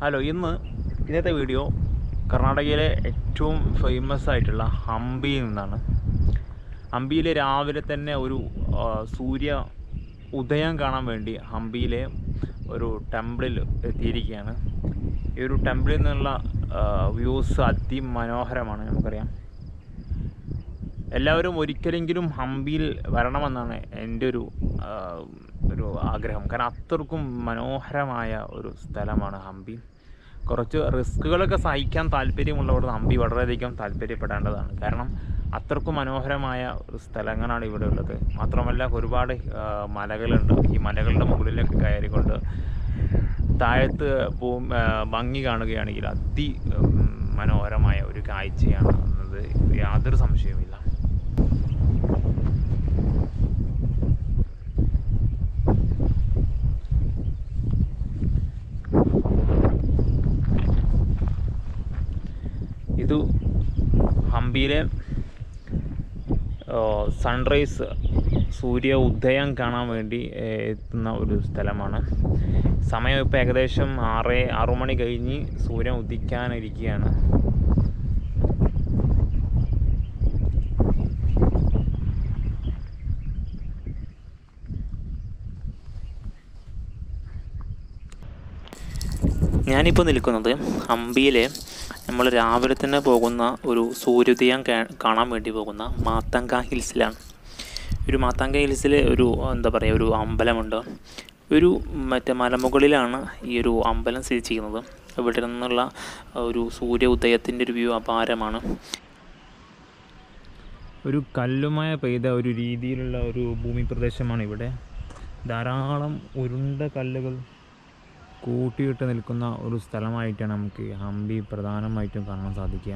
Hello, ഇന്നത്തെ video കർണാടകയിലെ ഏറ്റവും ഫേമസ് ആയിട്ടുള്ള ഹംപിയിൽ നിന്നാണ്. ഹംപിയിൽ രാവിലെ തന്നെ ഒരു സൂര്യ ഉദയം കാണാൻ വേണ്ടി ഹംപിയിലെ ഒരു ടെമ്പിളിൽ എത്തിയിരിക്കുകയാണ്. ഈ ഒരു ടെമ്പിളിൽ നിന്നുള്ള വ്യൂസ് അതിമനോഹരമാണ്. നമുക്കറിയാം, എല്ലാവരും ഒരിക്കലെങ്കിലും ഹംപിയിൽ വരണമെന്നാണ് എൻ്റെ ഒരു ആഗ്രഹം. കാരണം അത്രക്കും മനോഹരമായ ഒരു സ്ഥലമാണ് ഹംപി. കുറച്ച് റിസ്കുകളൊക്കെ സഹിക്കാൻ താല്പര്യമുള്ളവർ ഹംപി വളരെയധികം താല്പര്യപ്പെടേണ്ടതാണ്. കാരണം അത്രക്കും മനോഹരമായ ഒരു സ്ഥലങ്ങളാണ് ഇവിടെ ഉള്ളത്. മാത്രമല്ല ഒരുപാട് മലകളുണ്ട്. ഈ മലകളുടെ മുകളിലേക്ക് കയറിക്കൊണ്ട് താഴത്ത് ഭംഗി കാണുകയാണെങ്കിൽ മനോഹരമായ ഒരു കാഴ്ചയാണ് എന്നത് യാതൊരു സംശയവുമില്ല. ഇത് ഹംപിയിലെ സൺറൈസ് സൂര്യ ഉദയം കാണാൻ വേണ്ടി എത്തുന്ന ഒരു സ്ഥലമാണ്. സമയം ഇപ്പോൾ ഏകദേശം 6 മണി കഴിഞ്ഞ് സൂര്യൻ ഉദിക്കാനിരിക്കുകയാണ്. ഞാനിപ്പോൾ നിൽക്കുന്നത് ഹംപിയിലെ നമ്മൾ രാവിലെ തന്നെ പോകുന്ന ഒരു സൂര്യോദയം കാണാൻ വേണ്ടി പോകുന്ന മാത്തങ്ക ഹിൽസിലാണ്. ഒരു മാത്തങ്ക ഹിൽസിൽ ഒരു അമ്പലമുണ്ട്. മലമുകളിലാണ് ഈ ഒരു അമ്പലം സ്ഥിതി ചെയ്യുന്നത്. ഇവിടെ നിന്നുള്ള ഒരു സൂര്യ ഉദയത്തിൻ്റെ ഒരു വ്യൂ അപാരമാണ്. ഒരു കല്ലുമഴ പെയ്ത ഒരു രീതിയിലുള്ള ഒരു ഭൂമി പ്രദേശമാണ് ഇവിടെ. ധാരാളം ഉരുണ്ട കല്ലുകൾ കൂട്ടിയിട്ട് നിൽക്കുന്ന ഒരു സ്ഥലമായിട്ടാണ് നമുക്ക് ഹംപി പ്രധാനമായിട്ടും കാണാൻ സാധിക്കുക.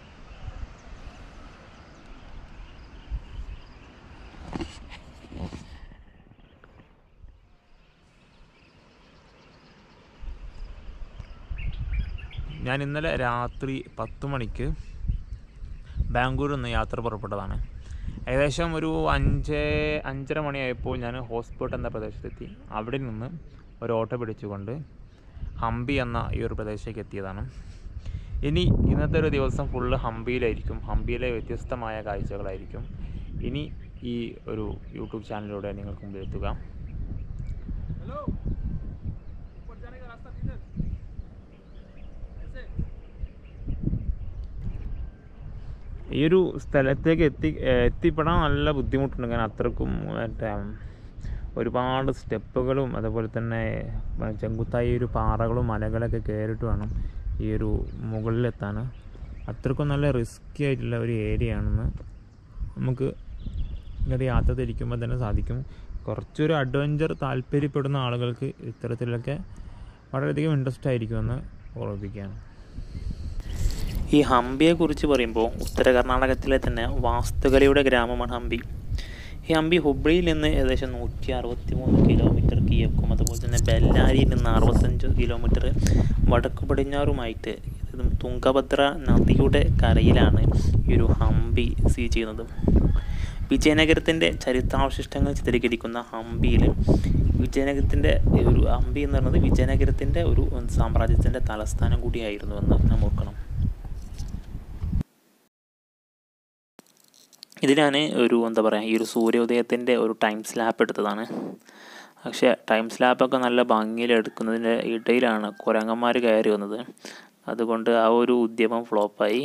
ഞാൻ ഇന്നലെ രാത്രി 10 മണിക്ക് ബാംഗ്ലൂരിൽ നിന്ന് യാത്ര പുറപ്പെട്ടതാണ്. ഏകദേശം ഒരു 5:30 മണിയായപ്പോൾ ഞാൻ ഹോസ്പിറ്റൽ എന്ന പ്രദേശത്തെത്തി. അവിടെ നിന്ന് ഒരു ഓട്ടോ പിടിച്ചുകൊണ്ട് ഹംപി എന്ന ഈ ഒരു പ്രദേശത്തേക്ക് എത്തിയതാണ്. ഇന്നത്തെ ഒരു ദിവസം ഫുള്ള് ഹംപിയിലായിരിക്കും. ഹംപിയിലെ വ്യത്യസ്തമായ കാഴ്ചകളായിരിക്കും ഇനി ഈ ഒരു യൂട്യൂബ് ചാനലിലൂടെ നിങ്ങൾക്ക് മുമ്പിൽ എത്തുക. ഈ ഒരു സ്ഥലത്തേക്ക് എത്തിപ്പെടാൻ നല്ല ബുദ്ധിമുട്ടുണ്ട്. കാരണം അത്രക്കും ഒരുപാട് സ്റ്റെപ്പുകളും അതുപോലെ തന്നെ ചെങ്കുത്തായി ഒരു പാറകളും മലകളൊക്കെ കയറിയിട്ട് വേണം ഈ ഒരു മുകളിലെത്താൻ. അത്രക്കും നല്ല റിസ്ക്കി ആയിട്ടുള്ള ഒരു ഏരിയ ആണെന്ന് നമുക്ക് ഇങ്ങോട്ട് യാത്ര തിരിക്കുമ്പോൾ തന്നെ സാധിക്കും. കുറച്ചൊരു അഡ്വഞ്ചർ താല്പര്യപ്പെടുന്ന ആളുകൾക്ക് ഇത്തരത്തിലൊക്കെ വളരെയധികം ഇൻട്രസ്റ്റ് ആയിരിക്കുമെന്ന് ഓർമ്മിപ്പിക്കുകയാണ്. ഈ ഹംപിയെക്കുറിച്ച് പറയുമ്പോൾ ഉത്തര കർണാടകത്തിലെ തന്നെ വാസ്തുകലയുടെ ഗ്രാമമാണ് ഹംപി. ഈ ഹംപി ഹുബ്ലിയിൽ നിന്ന് ഏകദേശം 163 കിലോമീറ്റർ കിഴക്കും അതുപോലെ തന്നെ ബെല്ലാരിയിൽ നിന്ന് 65 കിലോമീറ്റർ വടക്കു പടിഞ്ഞാറുമായിട്ട് തുംഗഭദ്ര നദിയുടെ കരയിലാണ് ഈ ഒരു ഹംപി സ്ഥിതി ചെയ്യുന്നത്. വിജയനഗരത്തിൻ്റെ ചരിത്രാവശിഷ്ടങ്ങൾ ചിത്രീകരിക്കുന്ന ഹംപിയിൽ ഹംപി എന്ന് പറയുന്നത് വിജയനഗരത്തിൻ്റെ ഒരു സാമ്രാജ്യത്തിൻ്റെ തലസ്ഥാനം കൂടിയായിരുന്നുവെന്ന് നാം ഓർക്കണം. ഇതിൽ ഞാൻ ഈ ഒരു സൂര്യോദയത്തിൻ്റെ ഒരു ടൈം സ്ലാപ്പ് എടുത്തതാണ്. പക്ഷേ ടൈം സ്ലാപ്പൊക്കെ നല്ല ഭംഗിയിൽ എടുക്കുന്നതിൻ്റെ ഇടയിലാണ് കുരങ്ങന്മാർ കയറി വന്നത്. അതുകൊണ്ട് ആ ഒരു ഉദ്യമം ഫ്ലോപ്പായി.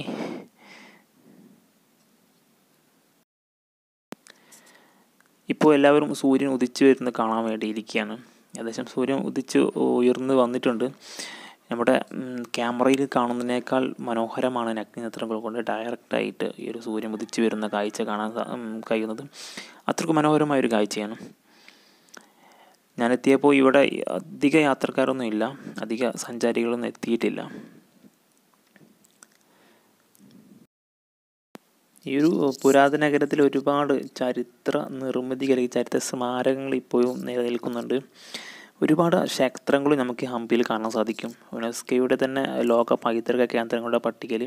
ഇപ്പോൾ എല്ലാവരും സൂര്യൻ ഉദിച്ചു വരുന്നത് കാണാൻ വേണ്ടിയിരിക്കുകയാണ്. ഏകദേശം സൂര്യൻ ഉയർന്ന് വന്നിട്ടുണ്ട്. നമ്മുടെ ക്യാമറയിൽ കാണുന്നതിനേക്കാൾ മനോഹരമാണ് നഗ്നനേത്രങ്ങൾ കൊണ്ട് ഡയറക്റ്റായിട്ട് ഈ ഒരു സൂര്യൻ ഉദിച്ചു വരുന്ന കാഴ്ച കാണാൻ കഴിയുന്നത്. അത്രയ്ക്ക് മനോഹരമായൊരു കാഴ്ചയാണ്. ഞാനെത്തിയപ്പോൾ ഇവിടെ അധിക യാത്രക്കാരൊന്നും ഇല്ല, അധിക സഞ്ചാരികളൊന്നും എത്തിയിട്ടില്ല. ഈ ഒരു പുരാതന നഗരത്തിൽ ഒരുപാട് ചരിത്ര സ്മാരകങ്ങൾ ഇപ്പോഴും നിലനിൽക്കുന്നുണ്ട്. ഒരുപാട് ക്ഷേത്രങ്ങളും നമുക്ക് ഹംപിയിൽ കാണാൻ സാധിക്കും. യുനെസ്കോയുടെ തന്നെ ലോക പൈതൃക കേന്ദ്രങ്ങളുടെ പട്ടികയിൽ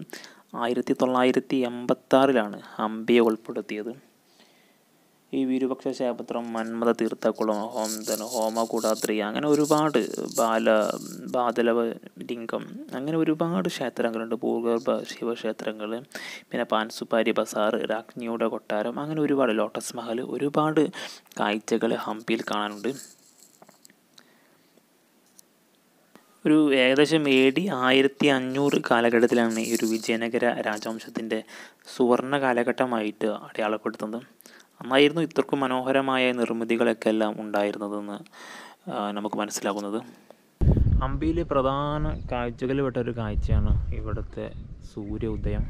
1986 ഹംപിയെ ഉൾപ്പെടുത്തിയത്. ഈ വിരൂപാക്ഷ ക്ഷേത്രം, മന്മഥ തീർത്ഥക്കുളം, ഹോമകുടാദ്രി, അങ്ങനെ ഒരുപാട് ബാദലവ ലിംഗം, അങ്ങനെ ഒരുപാട് ക്ഷേത്രങ്ങളുണ്ട്. ഭൂഗർഭ ശിവക്ഷേത്രങ്ങൾ, പിന്നെ പാൻസുപ്പാരി ബസാർ, രാജ്ഞിയുടെ കൊട്ടാരം, അങ്ങനെ ഒരുപാട്, ലോട്ടസ് മഹൽ, ഒരുപാട് കാഴ്ചകൾ ഹംപിയിൽ കാണാനുണ്ട്. ഒരു ഏകദേശം AD 1500 കാലഘട്ടത്തിലാണ് ഈ ഒരു വിജയനഗര രാജവംശത്തിൻ്റെ സുവർണ്ണ കാലഘട്ടമായിട്ട് അടയാളപ്പെടുത്തുന്നത്. അന്നായിരുന്നു ഇത്രക്കും മനോഹരമായ നിർമ്മിതികളൊക്കെ എല്ലാം ഉണ്ടായിരുന്നതെന്ന് നമുക്ക് മനസ്സിലാകുന്നത്. ഹംപിയിലെ പ്രധാന കാഴ്ചകളിൽ പെട്ട ഒരു കാഴ്ചയാണ് ഇവിടുത്തെ സൂര്യ ഉദയം.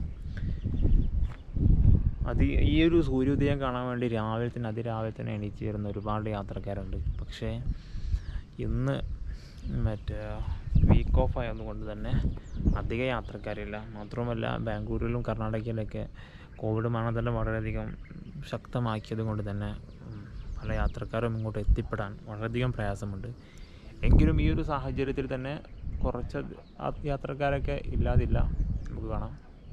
ഈ ഒരു സൂര്യോദയം കാണാൻ വേണ്ടി അതിരാവിലെ തന്നെ എണീച്ച് ചേരുന്ന ഒരുപാട് യാത്രക്കാരുണ്ട്. പക്ഷേ ഇന്ന് വീക്ക് ഓഫ് ആയതുകൊണ്ട് തന്നെ അധികം യാത്രക്കാരില്ല. മാത്രവുമല്ല, ബാംഗ്ലൂരിലും കർണാടകയിലൊക്കെ കോവിഡ് മാനദണ്ഡം വളരെയധികം ശക്തമാക്കിയത് കൊണ്ട് തന്നെ പല യാത്രക്കാരും ഇങ്ങോട്ട് എത്തിപ്പെടാൻ വളരെയധികം പ്രയാസമുണ്ട്. എങ്കിലും ഈ ഒരു സാഹചര്യത്തിൽ തന്നെ കുറച്ച് യാത്രക്കാരൊക്കെ ഇല്ലാതില്ല, നമുക്ക് കാണാം.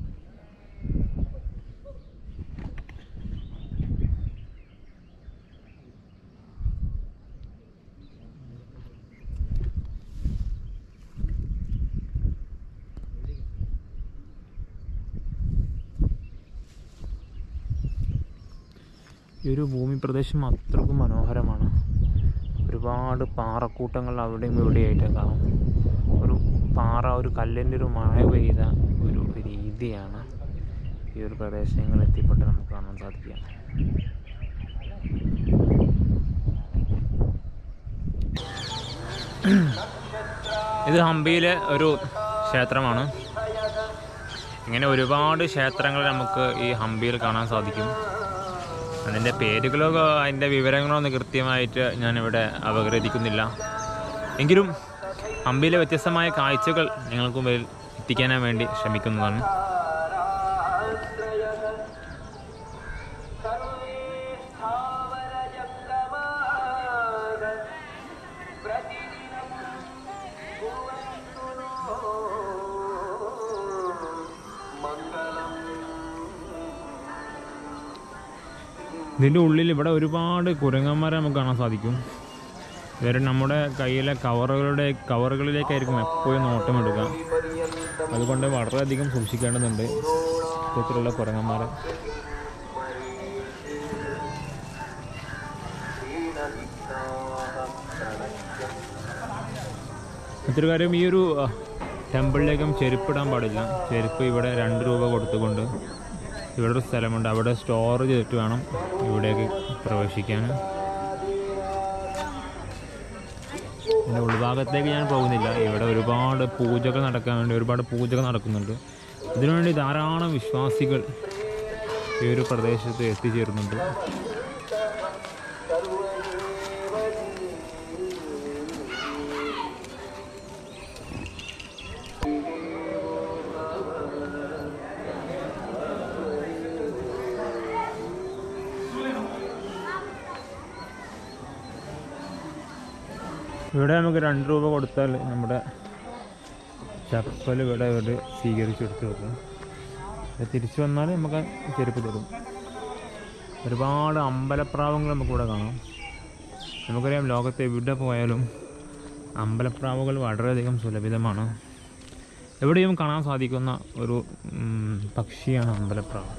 ഈ ഒരു ഭൂമി പ്രദേശം അത്രക്കും മനോഹരമാണ്. ഒരുപാട് പാറക്കൂട്ടങ്ങൾ അവിടെയും ഇവിടെയായിട്ട് കാണാം. ഒരു കല്ലിൻ്റെ ഒരു മഴ പെയ്ത ഒരു രീതിയാണ് ഈ ഒരു പ്രദേശങ്ങളിൽ എത്തിപ്പെട്ട് നമുക്ക് കാണാൻ സാധിക്കുക. ഇത് ഹംപിയിലെ ഒരു ക്ഷേത്രമാണ്. ഇങ്ങനെ ഒരുപാട് ക്ഷേത്രങ്ങൾ നമുക്ക് ഈ ഹംപിയിൽ കാണാൻ സാധിക്കും. അതിൻ്റെ പേരുകളോ അതിൻ്റെ വിവരങ്ങളോ ഒന്നും കൃത്യമായിട്ട് ഞാനിവിടെ അപഗ്രഥിക്കുന്നില്ല. എങ്കിലും ഹംപിയിലെ വ്യത്യസ്തമായ കാഴ്ചകൾ നിങ്ങൾക്ക് മുമ്പിൽ എത്തിക്കാൻ വേണ്ടി ശ്രമിക്കുന്നതാണ്. ഇതിൻ്റെ ഉള്ളിൽ ഇവിടെ ഒരുപാട് കുരങ്ങന്മാരെ നമുക്ക് കാണാൻ സാധിക്കും. ഇവർ നമ്മുടെ കയ്യിലെ കവറുകളിലേക്കായിരിക്കും എപ്പോഴും നോട്ടം എടുക്കുക. അതുകൊണ്ട് വളരെയധികം സൂക്ഷിക്കേണ്ടതുണ്ട് ഇത്തരത്തിലുള്ള കുരങ്ങന്മാരെ. മറ്റൊരു കാര്യം, ഈ ഒരു ടെമ്പിളിലേക്കും ചെരുപ്പിടാൻ പാടില്ല. ചെരുപ്പ് ഇവിടെ 2 രൂപ കൊടുത്തുകൊണ്ട് ഇവിടെ ഒരു സ്ഥലമുണ്ട്, അവിടെ സ്റ്റോർ ചെയ്തിട്ട് വേണം ഇവിടേക്ക് പ്രവേശിക്കാൻ. ഇതിൻ്റെ ഉൾഭാഗത്തേക്ക് ഞാൻ പോകുന്നില്ല. ഇവിടെ ഒരുപാട് പൂജകൾ നടക്കുന്നുണ്ട്. ഇതിനുവേണ്ടി ധാരാളം വിശ്വാസികൾ ഈ ഒരു പ്രദേശത്ത് എത്തിച്ചേരുന്നുണ്ട്. ഇവിടെ നമുക്ക് 2 രൂപ കൊടുത്താൽ നമ്മുടെ ചപ്പൽ ഇവിടെ സ്വീകരിച്ചെടുത്ത് വെക്കും. തിരിച്ചു വന്നാൽ നമുക്ക് ചെരുപ്പ് തരും. ഒരുപാട് അമ്പലപ്രാവുകൾ നമുക്കിവിടെ കാണാം. നമുക്കറിയാം, ലോകത്ത് എവിടെ പോയാലും അമ്പലപ്രാവുകൾ വളരെയധികം സുലഭിതമാണ്. എവിടെയും കാണാൻ സാധിക്കുന്ന ഒരു പക്ഷിയാണ് അമ്പലപ്രാവ്.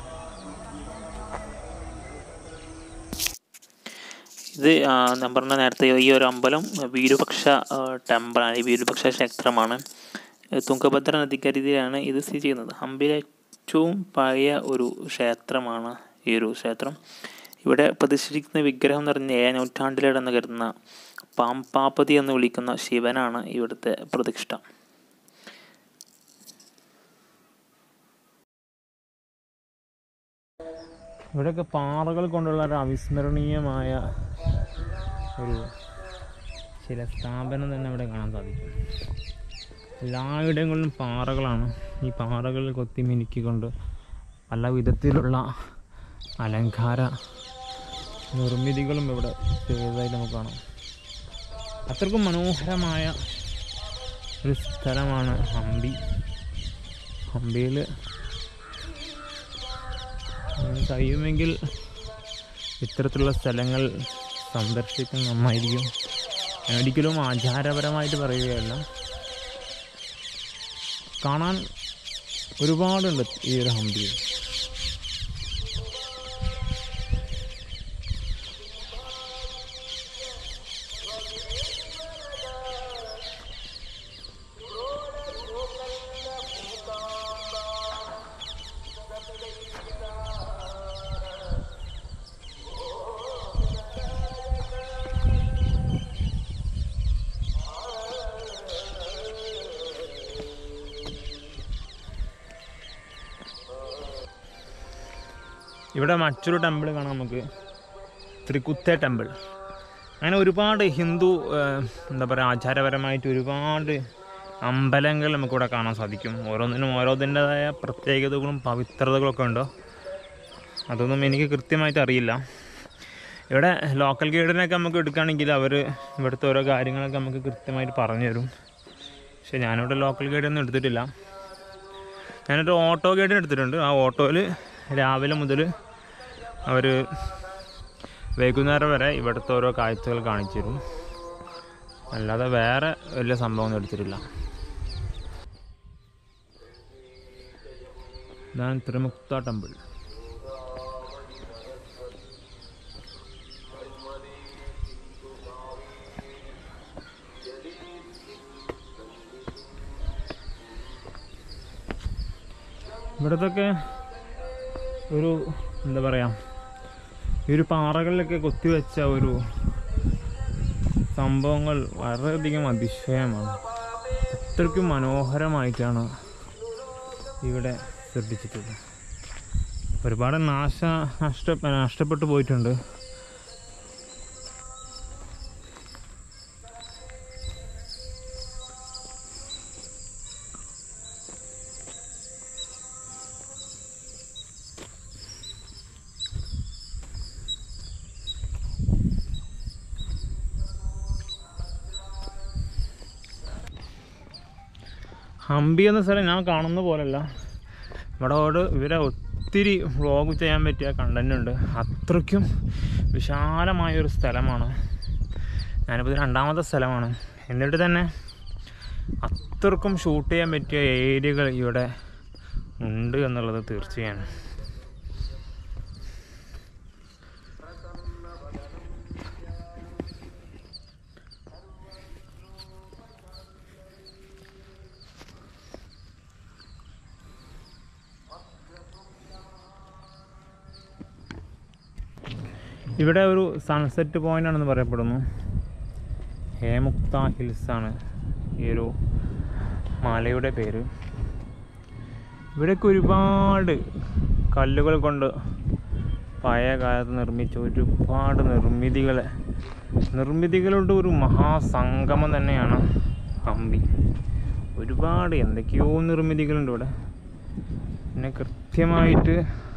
ഇത് ഞാൻ പറഞ്ഞ നേരത്തെ ഈ ഒരു അമ്പലം വിരൂപാക്ഷ ടെമ്പിളാണ്, വിരൂപാക്ഷ ക്ഷേത്രമാണ്. തുംഗഭദ്ര നദിക്കരികിലാണ് ഇത് സ്ഥിതി ചെയ്യുന്നത്. ഹംപിയിലെ ഏറ്റവും പഴയ ഒരു ക്ഷേത്രമാണ് ഈ ഒരു ക്ഷേത്രം. ഇവിടെ പ്രതിഷ്ഠിക്കുന്ന വിഗ്രഹം എന്ന് പറഞ്ഞാൽ 7ാം നൂറ്റാണ്ടിലിടന്ന് കരുതുന്ന പാമ്പാപതി എന്ന് വിളിക്കുന്ന ശിവനാണ് ഇവിടുത്തെ പ്രതിഷ്ഠ. ഇവിടെയൊക്കെ പാറകൾ കൊണ്ടുള്ള ഒരു അവിസ്മരണീയമായ ഒരു ശിലസ്ഥാപനം തന്നെ ഇവിടെ കാണാൻ സാധിക്കും. എല്ലായിടങ്ങളിലും പാറകളാണ്. ഈ പാറകളിൽ കൊത്തി മിനുക്കിക്കൊണ്ട് പല വിധത്തിലുള്ള അലങ്കാര നിർമ്മിതികളും ഇവിടെ ചെയ്തതായിട്ട് നമുക്ക് കാണാം. അത്രക്കും മനോഹരമായ ഒരു സ്ഥലമാണ് ഹംപി. ഹംപിയിൽ കഴിയുമെങ്കിൽ ഇത്തരത്തിലുള്ള സ്ഥലങ്ങൾ സന്ദർശിക്കാൻ നന്നായിരിക്കും. ഒരിക്കലും ആചാരപരമായിട്ട് പറയുകയല്ല, കാണാൻ ഒരുപാടുണ്ട് ഈ ഒരു ഹംപിയിൽ. ഇവിടെ മറ്റൊരു ടെമ്പിൾ കാണാം നമുക്ക്, ത്രികുത്തെ ടെമ്പിൾ. അങ്ങനെ ഒരുപാട് ഹിന്ദു എന്താ പറയുക ആചാരപരമായിട്ട് ഒരുപാട് അമ്പലങ്ങൾ നമുക്കിവിടെ കാണാൻ സാധിക്കും. ഓരോന്നിനും ഓരോതിൻ്റെതായ പ്രത്യേകതകളും പവിത്രതകളൊക്കെ ഉണ്ടോ അതൊന്നും എനിക്ക് കൃത്യമായിട്ട് അറിയില്ല. ഇവിടെ ലോക്കൽ ഗൈഡിനൊക്കെ നമുക്ക് എടുക്കുകയാണെങ്കിൽ അവർ ഇവിടുത്തെ ഓരോ കാര്യങ്ങളൊക്കെ നമുക്ക് കൃത്യമായിട്ട് പറഞ്ഞു തരും. പക്ഷേ ഞാനിവിടെ ലോക്കൽ ഗൈഡൊന്നും എടുത്തിട്ടില്ല. ഞാനൊരു ഓട്ടോ ഗൈഡിന് എടുത്തിട്ടുണ്ട്. ആ ഓട്ടോയിൽ രാവിലെ മുതൽ അവർ വൈകുന്നേരം വരെ ഇവിടുത്തെ ഓരോ കാഴ്ചകൾ കാണിച്ചു തരും. അല്ലാതെ വേറെ വലിയ സംഭവമൊന്നും എടുത്തിട്ടില്ല. ഇതാണ് ത്രിമുക്ത ടെമ്പിൾ. ഇവിടത്തൊക്കെ ഒരു എന്താ പറയുക, ഈ ഒരു പാറകളിലൊക്കെ കൊത്തിവെച്ച ഒരു സംഭവങ്ങൾ വളരെയധികം അതിശയമാണ്. അത്രയ്ക്കും മനോഹരമായിട്ടാണ് ഇവിടെ ശ്രദ്ധിച്ചിട്ടുള്ളത്. ഒരുപാട് നഷ്ടപ്പെട്ടു പോയിട്ടുണ്ട്. ഹംപി എന്ന സ്ഥലം ഞാൻ കാണുന്ന പോലെയല്ല. ഇവരെ ഒത്തിരി വ്ളോഗ് ചെയ്യാൻ പറ്റിയ കണ്ടൻ്റ് ഉണ്ട്. അത്രയ്ക്കും വിശാലമായൊരു സ്ഥലമാണ്. ഞാനിപ്പോൾ ഇത് 2ാമത്തെ സ്ഥലമാണ്. എന്നിട്ട് തന്നെ അത്രയ്ക്കും ഷൂട്ട് ചെയ്യാൻ പറ്റിയ ഏരിയകൾ ഇവിടെ ഉണ്ട് എന്നുള്ളത് തീർച്ചയാണ്. ഇവിടെ ഒരു സൺസെറ്റ് പോയിൻ്റ് ആണെന്ന് പറയപ്പെടുന്നു. ഹേമുക്ത ഹിൽസാണ് ഈ ഒരു മലയുടെ പേര്. ഇവിടെയൊക്കെ ഒരുപാട് കല്ലുകൾ കൊണ്ട് പഴയ കാലത്ത് നിർമ്മിച്ച ഒരുപാട് നിർമ്മിതികളുടെ ഒരു മഹാസംഗമം തന്നെയാണ് ഹംപി. ഒരുപാട് എന്തൊക്കെയോ നിർമ്മിതികളുണ്ട് ഇവിടെ. പിന്നെ കൃത്യമായിട്ട്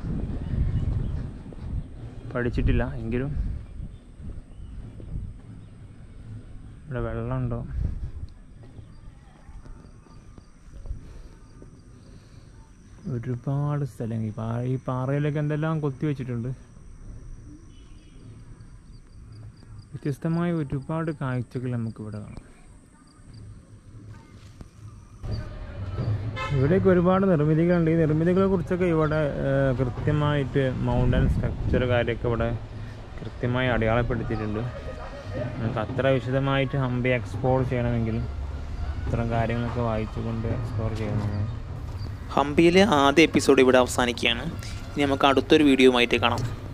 പഠിച്ചിട്ടില്ല എങ്കിലും ഇവിടെ വെള്ളമുണ്ടോ? ഒരുപാട് സ്ഥലങ്ങൾ ഈ പാറയിലൊക്കെ എന്തെല്ലാം കൊത്തി വെച്ചിട്ടുണ്ട്. വ്യത്യസ്തമായ ഒരുപാട് കാഴ്ചകൾ നമുക്കിവിടെ കാണാം. ഇവിടെയൊക്കെ ഒരുപാട് നിർമ്മിതികളുണ്ട്. ഈ നിർമ്മിതികളെ കുറിച്ചൊക്കെ ഇവിടെ കൃത്യമായിട്ട് മൗണ്ടൻ സ്ട്രക്ചർ കാര്യമൊക്കെ ഇവിടെ കൃത്യമായി അടയാളപ്പെടുത്തിയിട്ടുണ്ട്. നമുക്ക് അത്ര വിശദമായിട്ട് ഹംപി എക്സ്പ്ലോർ ചെയ്യണമെങ്കിൽ ഇത്തരം കാര്യങ്ങളൊക്കെ വായിച്ചുകൊണ്ട് എക്സ്പ്ലോർ ചെയ്യണം. ഹംപിയിലെ ആദ്യ എപ്പിസോഡ് ഇവിടെ അവസാനിക്കുകയാണ്. ഇനി നമുക്ക് അടുത്തൊരു വീഡിയോയുമായിട്ട് കാണാം.